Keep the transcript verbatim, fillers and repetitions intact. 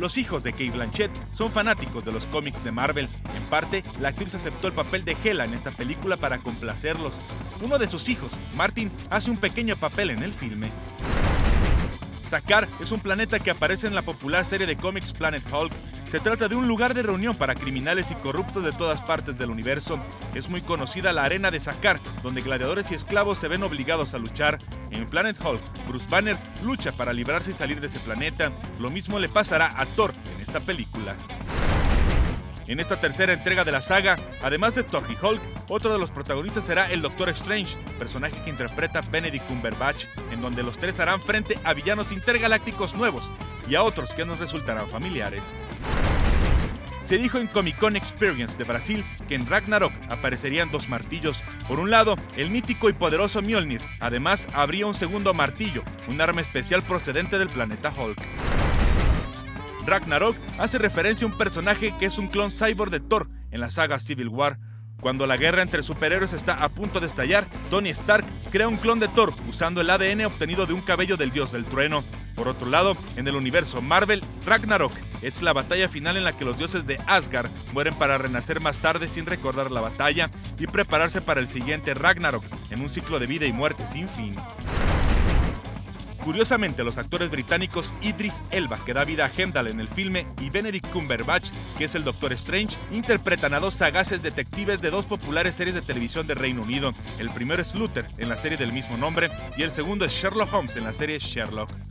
Los hijos de Cate Blanchett son fanáticos de los cómics de Marvel. En parte, la actriz aceptó el papel de Hela en esta película para complacerlos. Uno de sus hijos, Martin, hace un pequeño papel en el filme. Sakaar es un planeta que aparece en la popular serie de cómics Planet Hulk. Se trata de un lugar de reunión para criminales y corruptos de todas partes del universo. Es muy conocida la arena de Sakaar, donde gladiadores y esclavos se ven obligados a luchar. En Planet Hulk, Bruce Banner lucha para librarse y salir de ese planeta. Lo mismo le pasará a Thor en esta película. En esta tercera entrega de la saga, además de Thor y Hulk, otro de los protagonistas será el Doctor Strange, personaje que interpreta Benedict Cumberbatch, en donde los tres harán frente a villanos intergalácticos nuevos y a otros que nos resultarán familiares. Se dijo en Comic Con Experience de Brasil que en Ragnarok aparecerían dos martillos. Por un lado, el mítico y poderoso Mjolnir. Además, habría un segundo martillo, un arma especial procedente del planeta Hulk. Ragnarok hace referencia a un personaje que es un clon cyborg de Thor en la saga Civil War. Cuando la guerra entre superhéroes está a punto de estallar, Tony Stark crea un clon de Thor usando el A D N obtenido de un cabello del dios del trueno. Por otro lado, en el universo Marvel, Ragnarok es la batalla final en la que los dioses de Asgard mueren para renacer más tarde sin recordar la batalla y prepararse para el siguiente Ragnarok, en un ciclo de vida y muerte sin fin. Curiosamente, los actores británicos Idris Elba, que da vida a Heimdall en el filme, y Benedict Cumberbatch, que es el Doctor Strange, interpretan a dos sagaces detectives de dos populares series de televisión de Reino Unido. El primero es Luther, en la serie del mismo nombre, y el segundo es Sherlock Holmes, en la serie Sherlock.